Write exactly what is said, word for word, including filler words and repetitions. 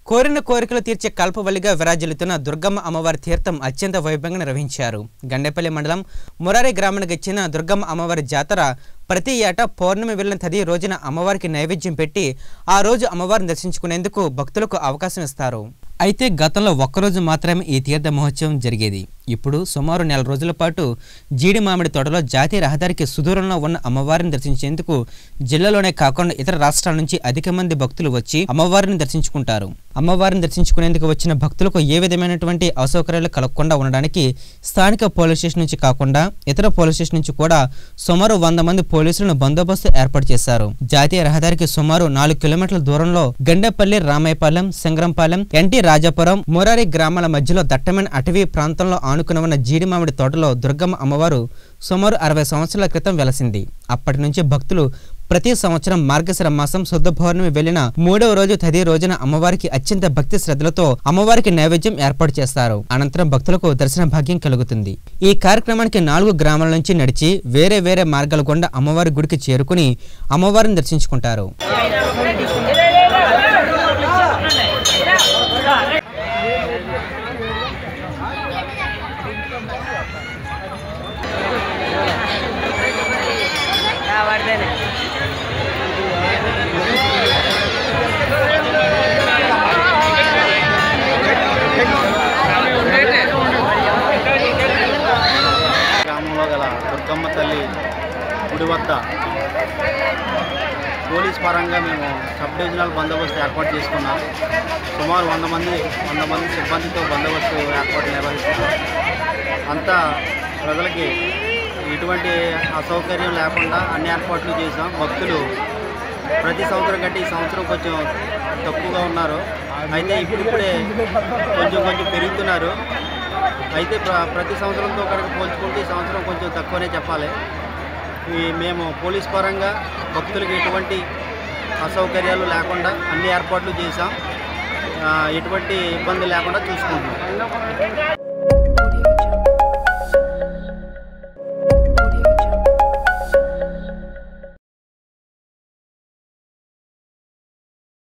కోరిన కోరికలు తీర్చే కల్పవల్లిగా విరాజిల్లుతున్న దుర్గమ్మ అమ్మవారి తీర్థం అత్యంత వైభవంగా నిర్వహించారు. గండేపల్లి మండలం మురారి గ్రామానికి చెందిన దుర్గమ్మ అమ్మవారి జాతర ప్రతి ఏటా పౌర్ణమి వెళ్ళిన తది రోజున అమ్మవారికి నైవేద్యం పెట్టి ఆ రోజు అమ్మవారిని దర్శించుకునేందుకు భక్తులకు అవకాశం ఇస్తారు. అయితే గతంలో ఒక్కరోజు మాత్రమే ఈ తీర్థ మహోత్సవం జరిగేది. ఇప్పుడు సుమారు నెల రోజుల పాటు జీడి మామిడి తోటలో జాతీయ రహదారికి సుదూరంలో ఉన్న అమ్మవారిని దర్శించేందుకు జిల్లాలోనే కాకుండా ఇతర రాష్ట్రాల నుంచి అధిక మంది భక్తులు వచ్చి అమ్మవారిని దర్శించుకుంటారు. అమ్మవారిని దర్శించుకునేందుకు వచ్చిన భక్తులకు ఏ విధమైనటువంటి అసౌకర్యాలు కలగకుండా ఉండడానికి స్థానిక పోలీస్ స్టేషన్ నుంచి కాకుండా ఇతర పోలీస్ స్టేషన్ నుంచి కూడా సుమారు వంద మంది పోలీసులను బందోబస్తు ఏర్పాటు చేశారు. జాతీయ రహదారికి సుమారు నాలుగు కిలోమీటర్ల దూరంలో గండేపల్లి, రామాయపాలెం, సింగరంపాలెం, ఎన్టీ రాజాపురం, మురారి గ్రామాల మధ్యలో దట్టమైన అటవీ ప్రాంతంలో ఆనుకుని ఉన్న జీడి మామిడి తోటలో దుర్గమ్మ అమ్మవారు సుమారు అరవై సంవత్సరాల క్రితం వెలసింది. అప్పటి నుంచి భక్తులు ప్రతి సంవత్సరం మార్గశిర మాసం శుద్ధ పౌర్ణమి వెళ్లిన మూడవ రోజు తది రోజున అమ్మవారికి అత్యంత భక్తి శ్రద్ధలతో అమ్మవారికి నైవేద్యం ఏర్పాటు చేస్తారు. అనంతరం భక్తులకు దర్శన భాగ్యం కలుగుతుంది. ఈ కార్యక్రమానికి నాలుగు గ్రామాల నుంచి నడిచి వేరే వేరే మార్గాల గుండా అమ్మవారి గుడికి చేరుకుని అమ్మవారిని దర్శించుకుంటారు. గ్రామంలో గల దుర్గమ్మ తల్లి గుడి వద్ద పోలీస్ పరంగా మేము సబ్ డివిజనల్ బందోబస్తు ఏర్పాటు చేసుకున్నాం. సుమారు వంద మంది వంద మంది సిబ్బందితో బందోబస్తు ఏర్పాటు నిర్వహిస్తున్నాం. అంతా ప్రజలకి ఎటువంటి అసౌకర్యం లేకుండా అన్ని ఏర్పాట్లు చేసాం. భక్తులు ప్రతి సంవత్సరం కంటే ఈ సంవత్సరం కొంచెం తక్కువగా ఉన్నారు. అయితే ఇప్పుడిప్పుడే కొంచెం కొంచెం పెరుగుతున్నారు. అయితే ప్ర ప్రతి సంవత్సరంతో కనుక పోల్చుకుంటే ఈ సంవత్సరం కొంచెం తక్కువనే చెప్పాలి. ఈ మేము పోలీస్ పరంగా భక్తులకు ఎటువంటి అసౌకర్యాలు లేకుండా అన్ని ఏర్పాట్లు చేసాం. ఎటువంటి ఇబ్బంది లేకుండా చూసుకుంటున్నాం.